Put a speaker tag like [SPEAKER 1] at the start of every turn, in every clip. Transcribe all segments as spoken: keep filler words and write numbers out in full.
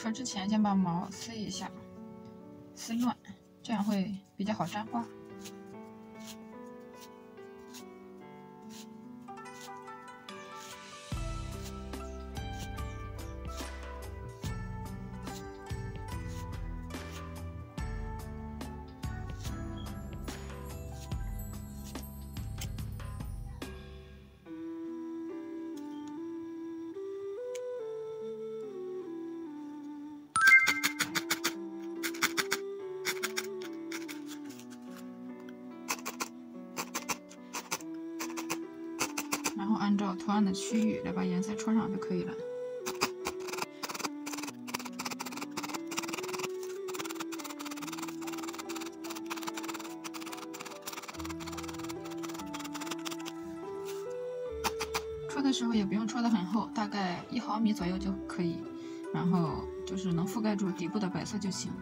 [SPEAKER 1] 戳之前先把毛撕一下，撕乱，这样会比较好粘花。然后按照图案的区域来把颜色戳上就可以了。戳的时候也不用戳得很厚，大概一毫米左右就可以，然后就是能覆盖住底部的白色就行。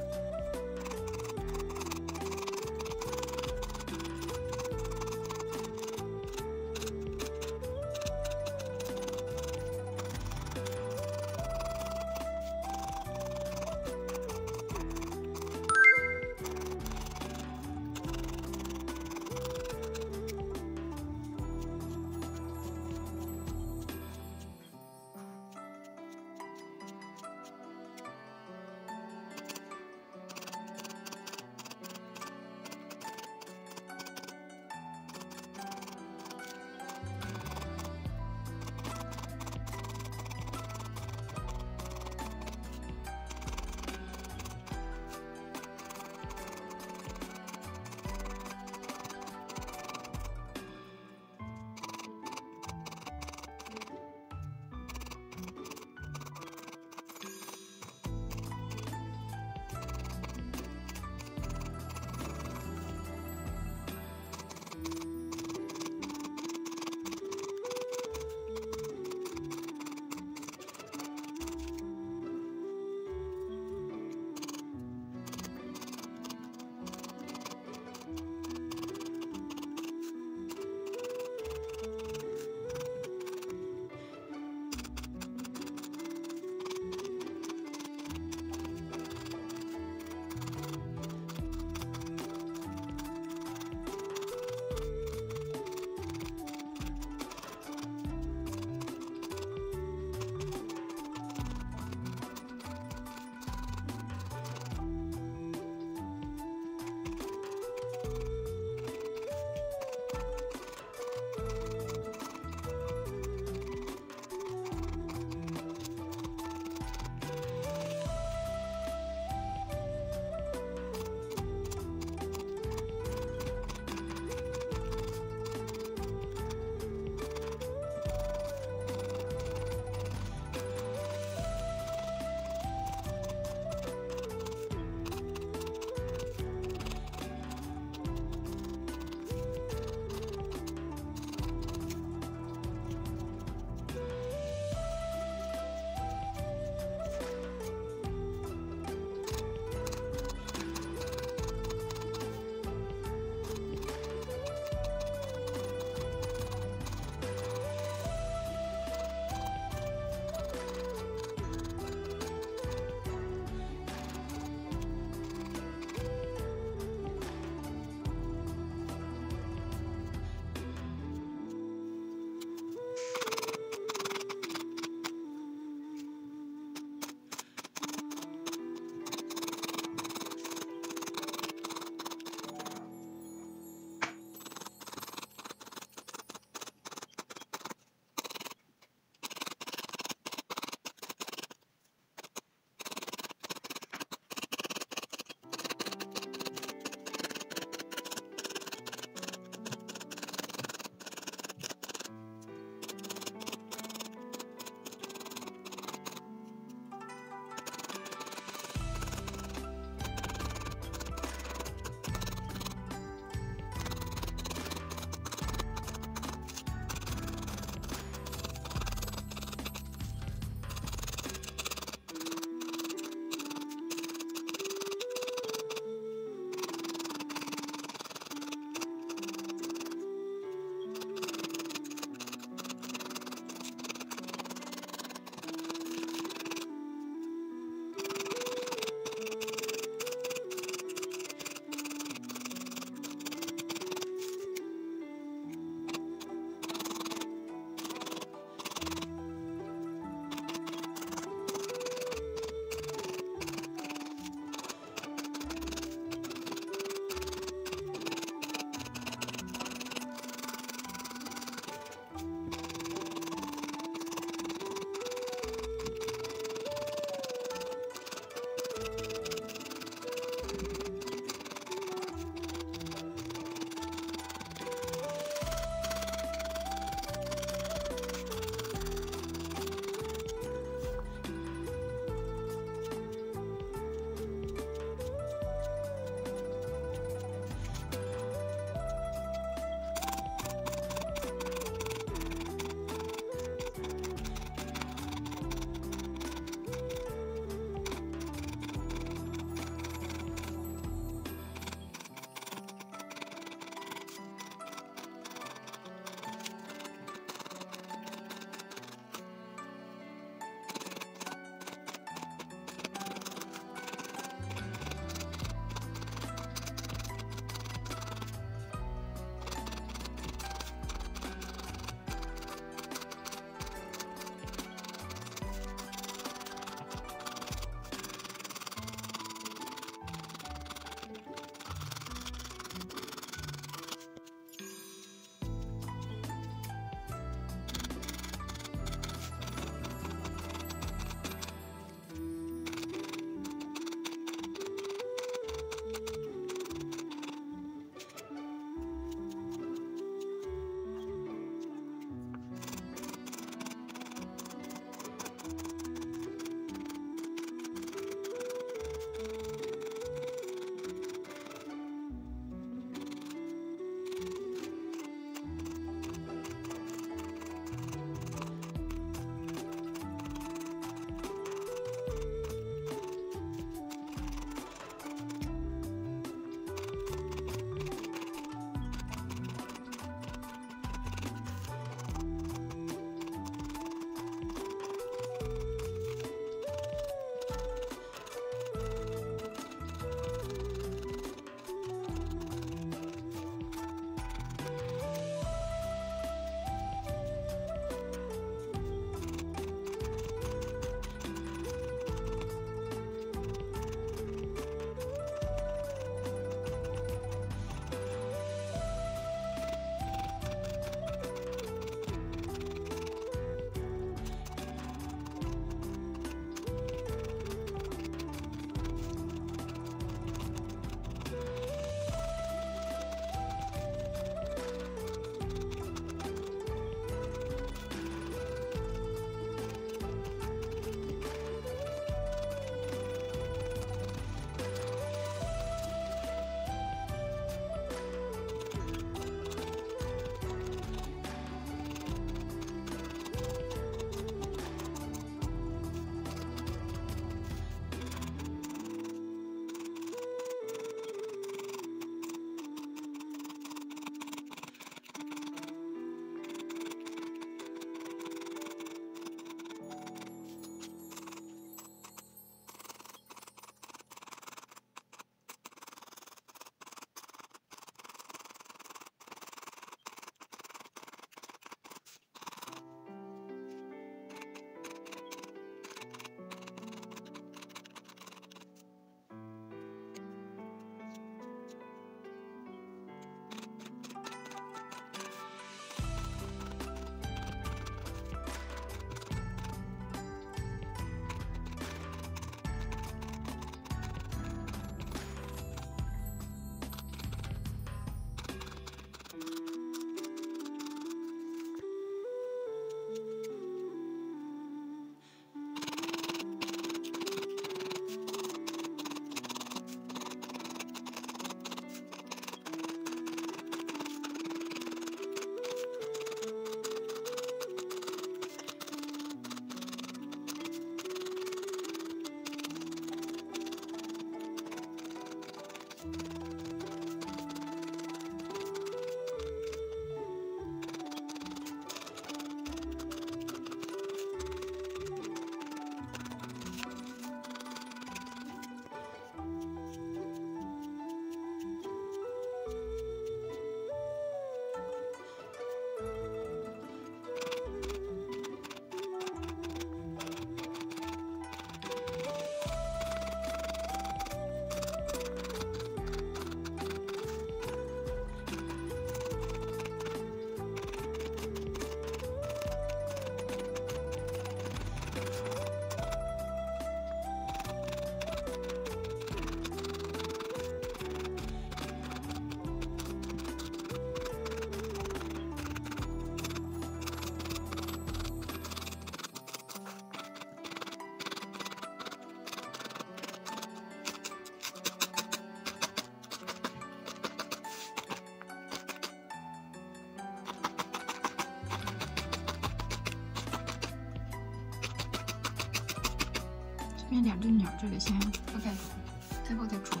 [SPEAKER 1] 边两只鸟这里先覆盖住，最后再处理。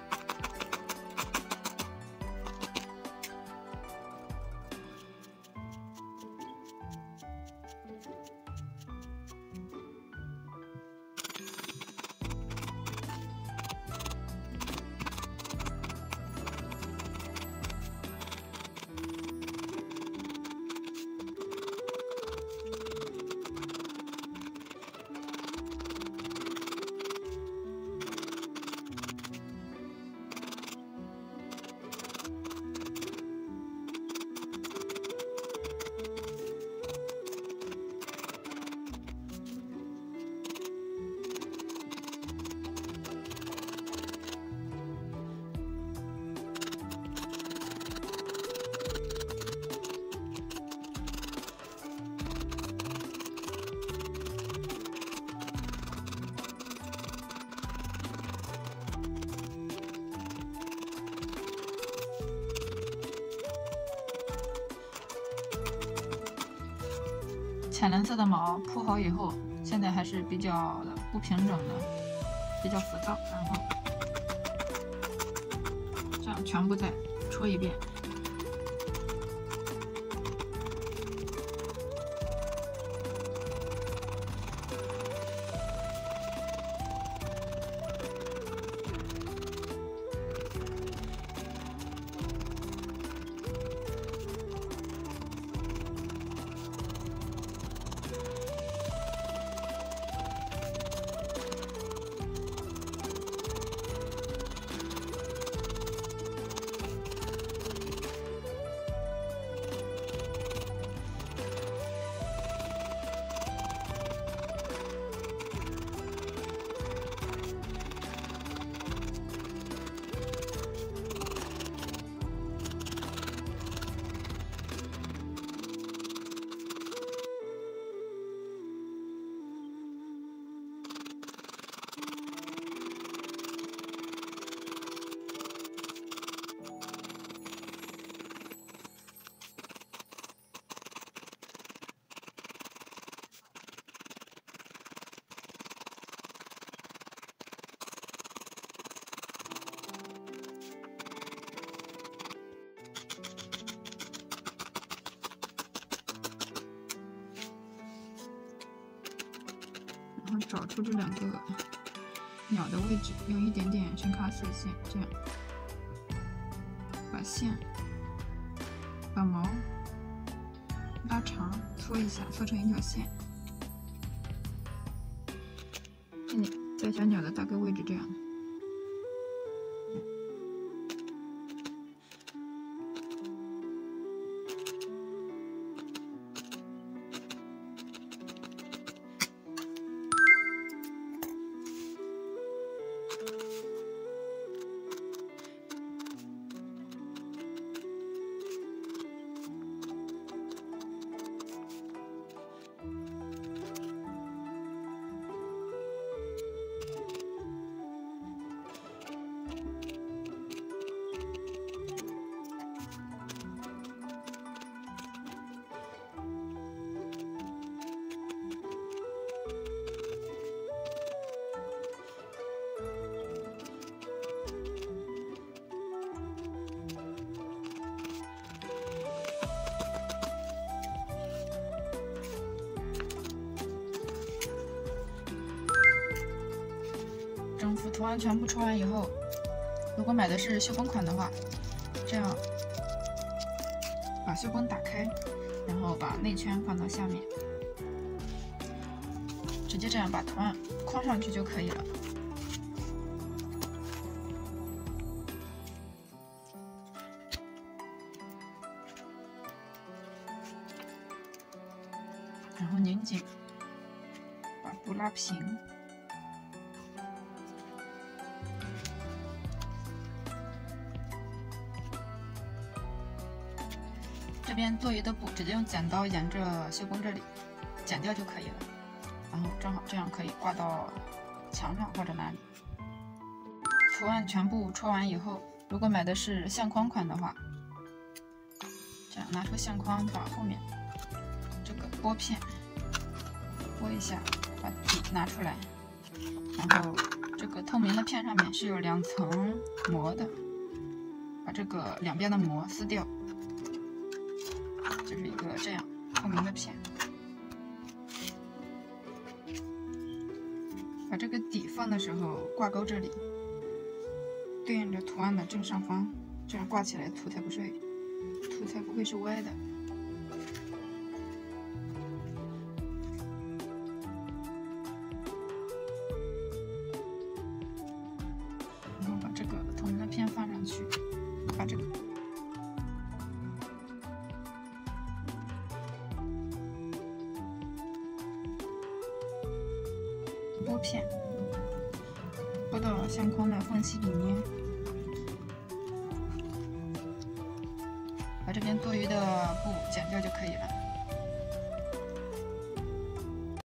[SPEAKER 1] 浅蓝色的毛铺好以后，现在还是比较的不平整的，比较浮躁，然后这样全部再戳一遍。然后找出这两个鸟的位置，用一点点深咖色线，这样把线、把毛拉长，搓一下，搓成一条线。这里在小鸟的大概位置这样。整幅图案全部戳完以后，如果买的是绣绷款的话，这样把绣绷打开，然后把内圈放到下面，直接这样把图案框上去就可以了。然后拧紧，把布拉平。这边多余的布直接用剪刀沿着绣绷这里剪掉就可以了，然后正好这样可以挂到墙上或者哪里。图案全部戳完以后，如果买的是相框款的话，这样拿出相框，把后面这个拨片拨一下，把底拿出来， 然后这个透明的片上面是有两层膜的，把这个两边的膜撕掉，就是一个这样透明的片。把这个底放的时候，挂钩这里对应着图案的正上方，这样挂起来图才不会图才不会是歪的。然后把这个透明的片放上去，把这个拨片拨到相框的缝隙里面，把这边多余的布剪掉就可以了。